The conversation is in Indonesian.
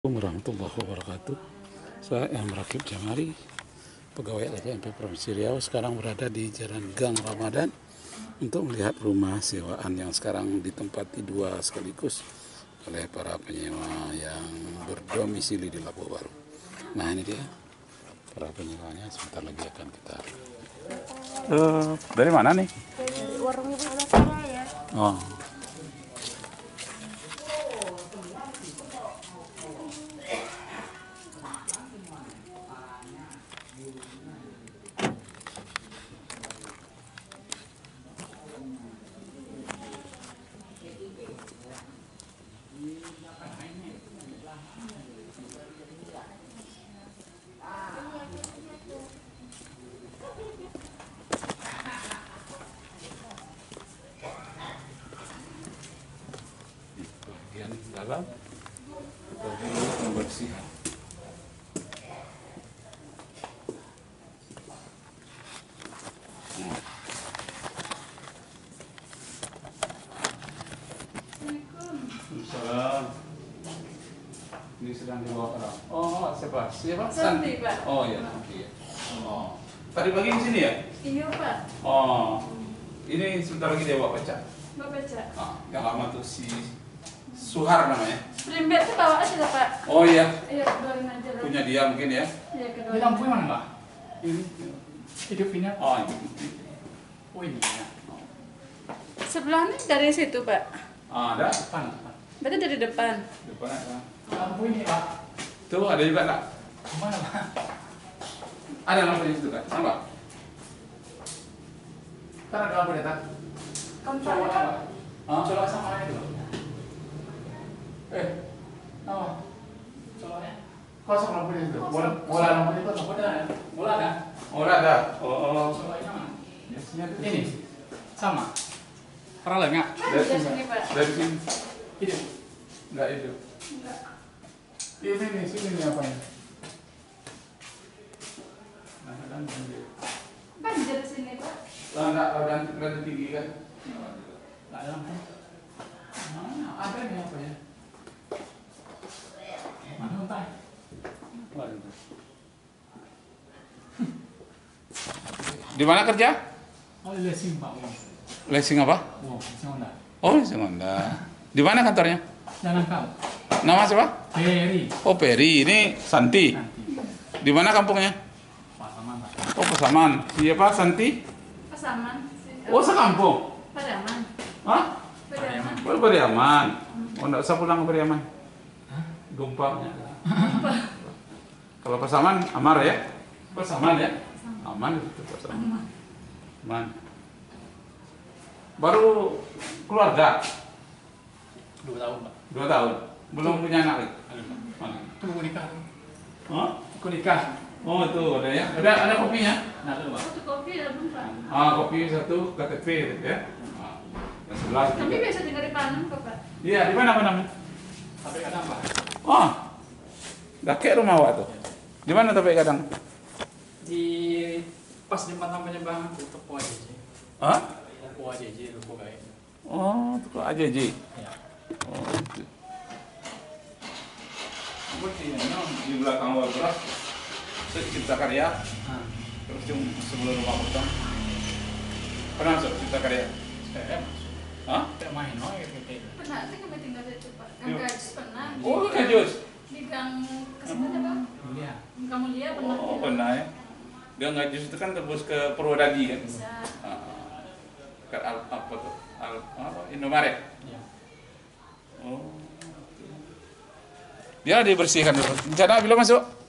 Warahmatullahi wabarakatuh. Saya Emre Rakib Jamali, pegawai LPMP Provinsi Riau, sekarang berada di Jalan Gang Ramadan untuk melihat rumah sewaan yang sekarang ditempati dua sekaligus oleh para penyewa yang berdomisili di Labuh Baru. Nah, ini dia para penyewanya, sebentar lagi akan kita. Dari mana nih? Dari warung Ibu Saraya. Oh. Bagian dalam bagian pembersihan. Waalaikumsalam. Ini sedang dibawa orang. Oh, siapa? Santi, Pak. Oh iya, Santi. Oh. Tadi pagi di sini ya? Iya, Pak. Oh. Ini sebentar lagi dia bawa pecah. Bapak baca. Ah, yang lama tuh si Suhar namanya. Primbet tuh bawa aja, Pak. Oh iya, Iya, keluarin aja. punya dia mungkin ya. Iya, Ini keluarin. lampunya mana, Pak? Ini. Hidup ini. Oh, ini. Oh, ini ya. Sebelahnya dari situ, Pak. Ah, ada. Depan. Berarti dari depan. Depan ada. Lampu ini, Pak. Tuh ada juga tak? Mana, Pak? Ada lampu di situ kan? Sama. Kan ada lampu di atas. Kamu Colok Pak. apa? Colok sama itu. Apa? Coloknya? Kosong lampu di situ. Bola lampu itu lampu ada ya? Bola ada? Oh, ada. Oh. Coloknya mana? Biasanya tuh Ini. Sama. Paralel nggak? Mana di sini, Pak? Dari sini. Hidup. Enggak itu. Enggak. Ini nih, sini nih apa ya? Nah, kan Banjir di sini, Pak. lantai tinggi kan? Nggak ada lampu. Mana? Ada nih apa ya? Mana lantai? Di mana kerja? Oh, leasing, Pak. Leasing apa? Wow, leasing Honda. Oh, leasing Honda. Di mana kantornya? Jangan kau. Nama siapa? Peri. Oh, Peri. Ini Santi. Nanti. Di mana kampungnya? Pak Taman, Pak. Oh, Pasaman. Siapa Santi? Pasaman. Oh, sekampung. Padaman. Hah? Padaman. Oh, Beriaman. Oh, enggak usah pulang ke Beriaman. Gempa. Kalau Pasaman, Amar ya? Pasaman ya? Aman itu Pasaman. Aman. Baru keluarga 2 tahun, Pak. 2 tahun. Belum punya anak lagi. Ada, Pak. Mana? Tunggu nikah. Hah? Aku nikah. Oh, itu ada ya. Ada kopinya. Nah, itu, Pak. Fotokopi ada belum, Pak? Ah, kopi satu KTP gitu ya. Ah, yang sebelah. Tapi biasa tinggal di Panam, kok, Pak. Iya, di mana namanya? Tapi kadang, Pak. Oh. Kakek rumah awak tuh. Di mana tapi kadang? Di pas jembatan penyeberangan itu toko AJJ. Hah? Toko AJJ, toko gaib. Oh, itu kok AJJ. Ya. Oh, itu. Seperti ini di belakang Warberas Cipta Karya, Nah, terus yang sebelum rumah potong. Pernah masuk Cipta Karya? saya Hah? kayak main, oh, gitu. Pernah sih kami tinggal di situ, Pak. Gang Gadis pernah. Di Oh, gang- Kajus. Di gang kesana ada, Pak. Iya. Gang Mulia pernah. Oh, pernah ya. Gang Kajus itu kan tembus ke Purwodadi kan? Bisa. Ah, ke apa tuh? Apa? Indomaret. Iya. Oh. Dia dibersihkan dulu. Rencana bila masuk?